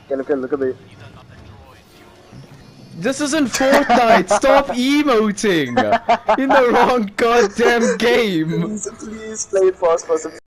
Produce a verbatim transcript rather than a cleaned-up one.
Okay, look at look at the. This isn't Fortnite. Stop emoting. In the wrong goddamn game. Please, please play it first person.